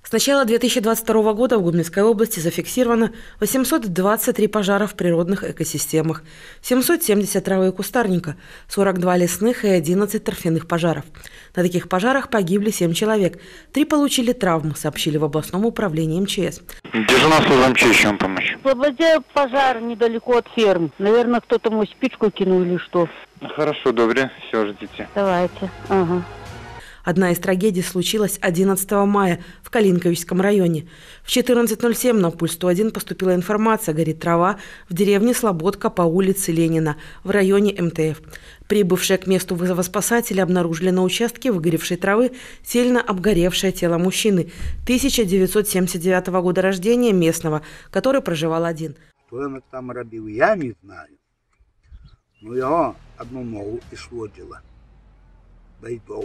С начала 2022 года в Гомельской области зафиксировано 823 пожара в природных экосистемах, 770 травы и кустарника, 42 лесных и 11 торфяных пожаров. На таких пожарах погибли 7 человек. 3 получили травмы, сообщили в областном управлении МЧС. Дежурная служба МЧС, чем помочь? Слободе пожар недалеко от ферм. Наверное, кто-то мою спичку кинул или что. Хорошо, добре, все, ждите. Давайте. Ага. Одна из трагедий случилась 11 мая в Калинковичском районе. В 14:07 на пульс 101 поступила информация: горит трава в деревне Слободка по улице Ленина в районе МТФ. Прибывшие к месту вызова спасатели обнаружили на участке выгоревшей травы сильно обгоревшее тело мужчины 1979 года рождения местного, который проживал один. Что он там робил, я не знаю. Но я одну ногу исводила. Да и добре.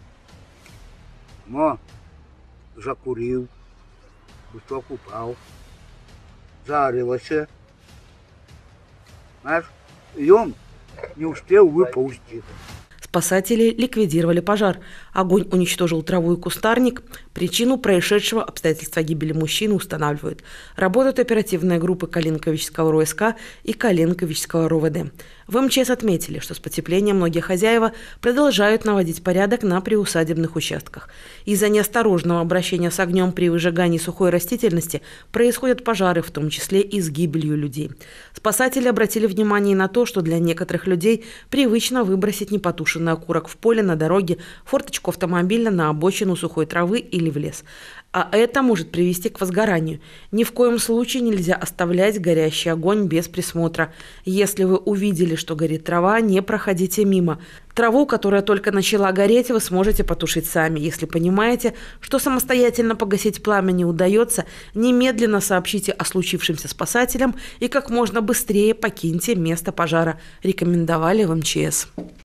Но закурил, кусок упал, жарился. Знаешь, и он не успел выползти. Спасатели ликвидировали пожар. Огонь уничтожил траву и кустарник. Причину происшедшего, обстоятельства гибели мужчины устанавливают. Работают оперативные группы Калинковичского РОСК и Калинковичского РОВД. В МЧС отметили, что с потеплением многие хозяева продолжают наводить порядок на приусадебных участках. Из-за неосторожного обращения с огнем при выжигании сухой растительности происходят пожары, в том числе и с гибелью людей. Спасатели обратили внимание на то, что для некоторых людей привычно выбросить непотушенный окурок в поле, на дороге, форточку автомобиля, на обочину сухой травы или в лес. А это может привести к возгоранию. Ни в коем случае нельзя оставлять горящий огонь без присмотра. Если вы увидели, что горит трава, не проходите мимо. Траву, которая только начала гореть, вы сможете потушить сами. Если понимаете, что самостоятельно погасить пламя не удается, немедленно сообщите о случившемся спасателям и как можно быстрее покиньте место пожара, рекомендовали в МЧС.